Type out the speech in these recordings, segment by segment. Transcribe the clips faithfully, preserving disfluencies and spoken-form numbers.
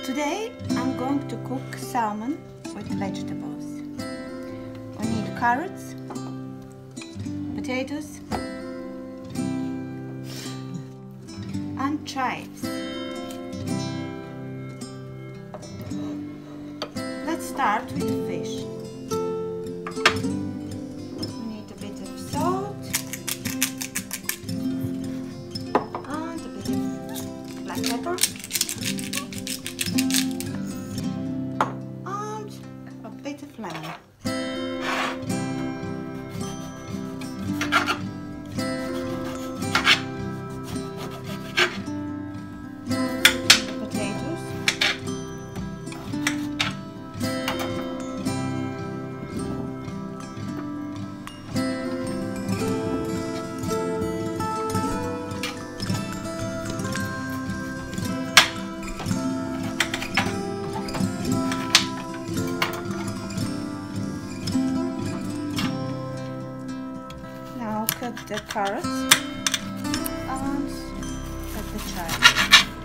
Today I'm going to cook salmon with vegetables. We need carrots, potatoes and chives. Let's start with the fish. We need a bit of salt and a bit of black pepper and a bit of lemon. Now cut the carrots and cut the chives.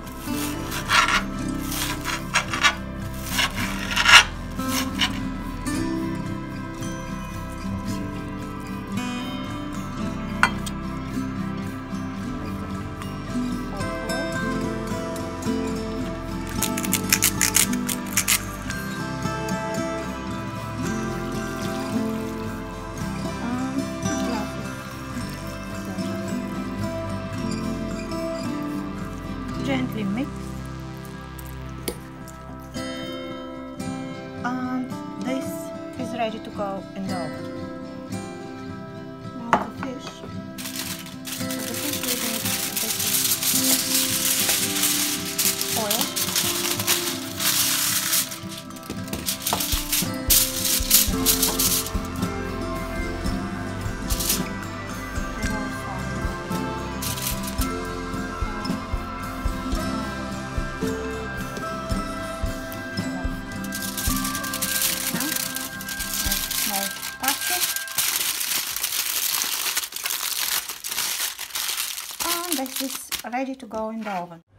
Gently mix, and this is ready to go in the oven. Now the fish. For the fish we need a bit of oil. And this is ready to go in the oven.